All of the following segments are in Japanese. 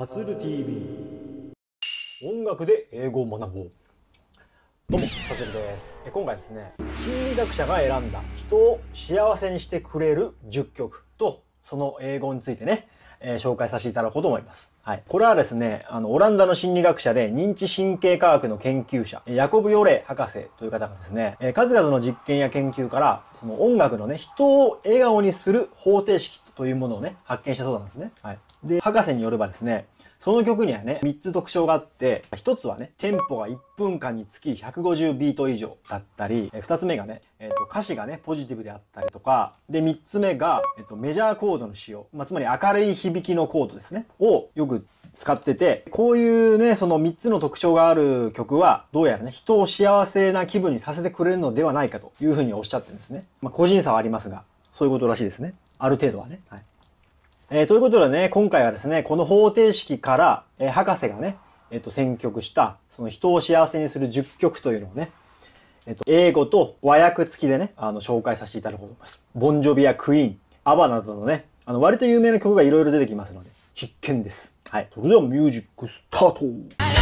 タツル TV 音楽で英語を学ぼう。どうもタツルです。今回ですね、心理学者が選んだ人を幸せにしてくれる10曲とその英語についてね、紹介させていただこうと思います。はい。これはですね、オランダの心理学者で認知神経科学の研究者、ヤコブ・ヨレ博士という方がですね、数々の実験や研究から、その音楽のね、人を笑顔にする方程式というものをね、発見したそうなんですね。はい。で、博士によればですね、その曲にはね、3つ特徴があって、1つはね、テンポが1分間につき150ビート以上だったり、2つ目がね、歌詞がね、ポジティブであったりとか、で、3つ目が、メジャーコードの使用。つまり明るい響きのコードですね。をよく使ってて、こういうね、その3つの特徴がある曲は、どうやらね、人を幸せな気分にさせてくれるのではないかというふうにおっしゃってるんですね。個人差はありますが、そういうことらしいですね。ある程度はね。はい。ということでね、今回はですね、この方程式から、博士がね、選曲した、その人を幸せにする10曲というのをね、英語と和訳付きでね、紹介させていただこうと思います。ボンジョビやクイーン、アバなどのね、割と有名な曲がいろいろ出てきますので、必見です。はい。それではミュージックスタート。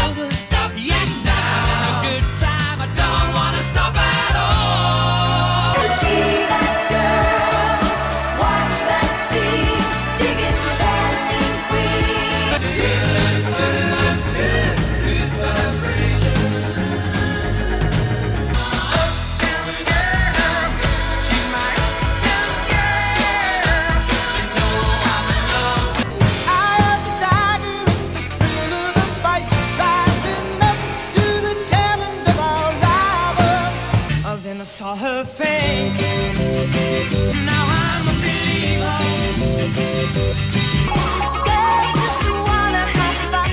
Saw her face. Now I'm a believer. Girls just wanna have fun.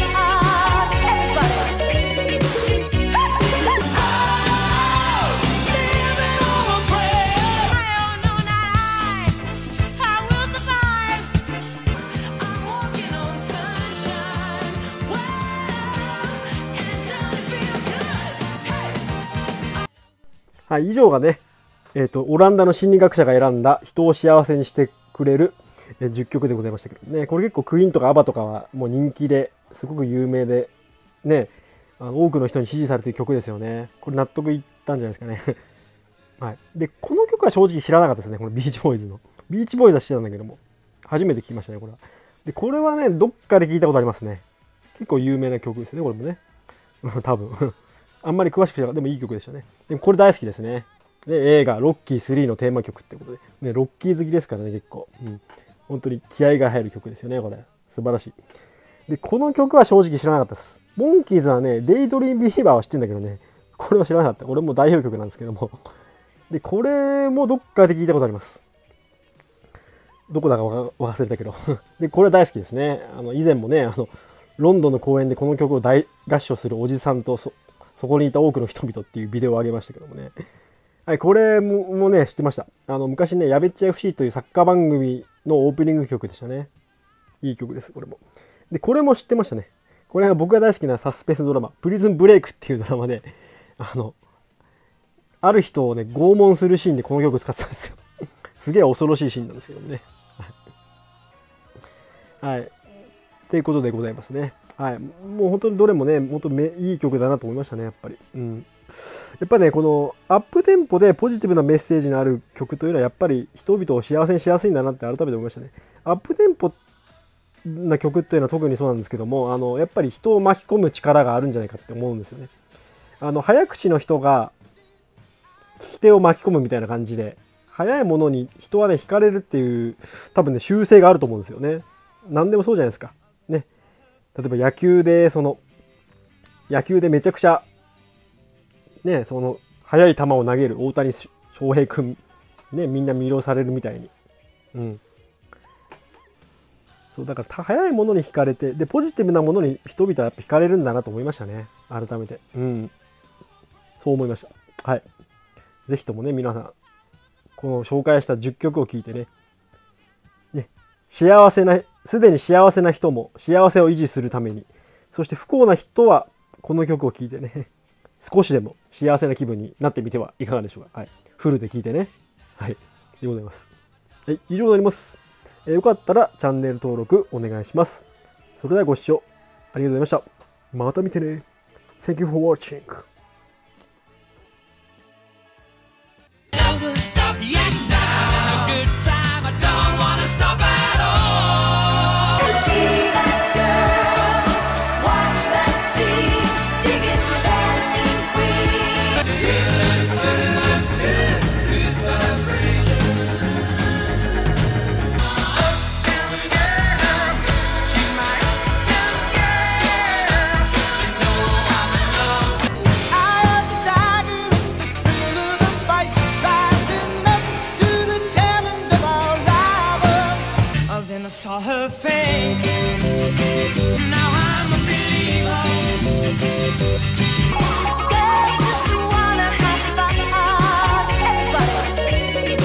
Oh, living on a prayer. I know that I will survive. I'm walking on sunshine. Wow, and it's starting to feel good. Hey. はい、以上がね、オランダの心理学者が選んだ人を幸せにしてくれる10曲でございましたけどね、これ結構クイーンとかアバとかはもう人気ですごく有名で、ね、多くの人に支持されている曲ですよね。これ納得いったんじゃないですかね。はい。で、この曲は正直知らなかったですね、このビーチボーイズの。ビーチボーイズは知ってたんだけども、初めて聞きましたね、これは。で、これはね、どっかで聞いたことありますね。結構有名な曲ですね、これもね。多分。あんまり詳しく知らなかった。でもいい曲でしたね。でもこれ大好きですね。で、映画、ロッキー3のテーマ曲ってことで。ね、ロッキー好きですからね、結構。うん。本当に気合が入る曲ですよね、これ。素晴らしい。で、この曲は正直知らなかったです。モンキーズはね、デイドリームビリーバーは知ってんだけどね、これは知らなかった。俺も代表曲なんですけども。で、これもどっかで聞いたことあります。どこだか忘れたけど。で、これは大好きですね。以前もね、ロンドンの公園でこの曲を大合唱するおじさんとそこにいた多くの人々っていうビデオを上げましたけどもね。はい、これもね、知ってました。昔ね、やべっちゃ FC というサッカー番組のオープニング曲でしたね。いい曲です、これも。で、これも知ってましたね。これは僕が大好きなサスペンスドラマ、プリズンブレイクっていうドラマで、ある人をね、拷問するシーンでこの曲使ってたんですよ。すげえ恐ろしいシーンなんですけどもね。はい。ということでございますね。はい。もう本当にどれもね、本当にいい曲だなと思いましたね、やっぱり。うん。やっぱね、このアップテンポでポジティブなメッセージのある曲というのはやっぱり人々を幸せにしやすいんだなって改めて思いましたね。アップテンポな曲っていうのは特にそうなんですけども、やっぱり人を巻き込む力があるんじゃないかって思うんですよね。早口の人が聞き手を巻き込むみたいな感じで、早いものに人はね、惹かれるっていう多分ね、習性があると思うんですよね。何でもそうじゃないですか。ね。例えば野球でめちゃくちゃね、その速い球を投げる大谷翔平君ね、みんな魅了されるみたいに、うん、そうだから速いものに惹かれて、でポジティブなものに人々はやっぱ惹かれるんだなと思いましたね、改めて。うん、そう思いました。はい。ぜひともね、皆さんこの紹介した10曲を聴いてね、すでに幸せな人も幸せを維持するために、そして不幸な人はこの曲を聴いてね、少しでも幸せな気分になってみてはいかがでしょうか。はい。フルで聴いてね。はい。でございます。以上になります。よかったらチャンネル登録お願いします。それではご視聴ありがとうございました。また見てね。Thank you for watching. Never stop, yes, I'm having a good time. I don't wanna stop at all. See that girl, watch that scene, digging the dancing queen. Uptown girl, she's my uptown girl. You know I'm in love. Eye of the tiger, it's the thrill of the fight, rising up to the challenge of our rival. Then I saw her face. Now I'm a believer. Girls just wanna have fun, everybody.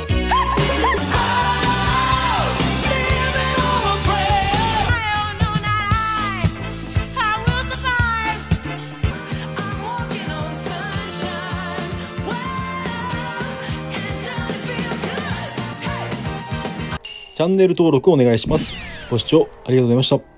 Oh, living on a prayer. Oh no, not I will survive. I'm walking on sunshine. Well, it's just feel good. Hey. チャンネル登録お願いします。ご視聴ありがとうございました。